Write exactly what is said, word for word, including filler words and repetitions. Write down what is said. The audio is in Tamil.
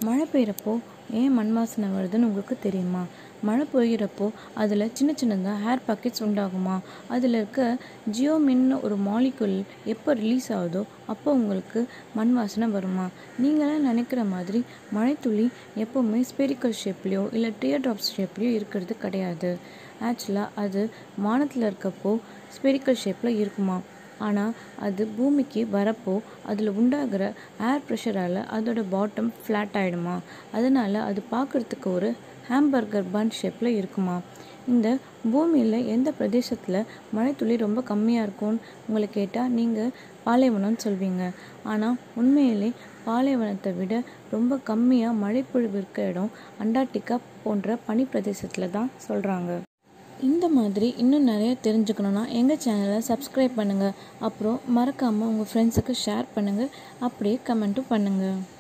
மழை பெய்கிறப்போ ஏன் மண் வாசனை வருதுன்னு உங்களுக்கு தெரியுமா? மழை பெய்கிறப்போ அதில் சின்ன சின்னதாக ஹேர் பாக்கெட்ஸ் உண்டாகுமா? அதில் இருக்க ஜியோமின்னு ஒரு மாலிகுல் எப்போ ரிலீஸ் ஆகுதோ அப்போ உங்களுக்கு மண் வாசனை வருமா? நீங்களாம் நினைக்கிற மாதிரி மழைத்துளி எப்போவுமே ஸ்பெரிக்கல் ஷேப்லேயோ இல்லை டியர் ட்ராப்ஸ் ஷேப்லேயோ இருக்கிறது கிடையாது. ஆக்சுவலாக அது வானத்தில் இருக்கப்போ ஸ்பெரிக்கல் ஷேப்பில் இருக்குமா? ஆனால் அது பூமிக்கு வரப்போ அதில் உண்டாகிற ஏர் ப்ரெஷரால் அதோட பாட்டம் ஃப்ளாட் ஆகிடுமா? அதனால் அது பார்க்குறதுக்கு ஒரு ஹாம்பர்கர் பன் ஷேப்பில் இருக்குமா? இந்த பூமியில் எந்த பிரதேசத்தில் மழைத்துளி ரொம்ப கம்மியாக இருக்கும்னு உங்களை கேட்டால் நீங்கள் பாலைவனம்னு சொல்வீங்க. ஆனால் உண்மையிலே பாலைவனத்தை விட ரொம்ப கம்மியாக மழைப்பொழிவு இருக்க இடம் அண்டார்டிகா போன்ற பனி பிரதேசத்தில் தான் சொல்கிறாங்க. இந்த மாதிரி இன்னும் நிறைய தெரிஞ்சுக்கணுன்னா எங்கள் சேனலை சப்ஸ்கிரைப் பண்ணுங்கள். அப்புறம் மறக்காமல் உங்கள் ஃப்ரெண்ட்ஸுக்கு ஷேர் பண்ணுங்கள். அப்படியே கமெண்ட்டும் பண்ணுங்கள்.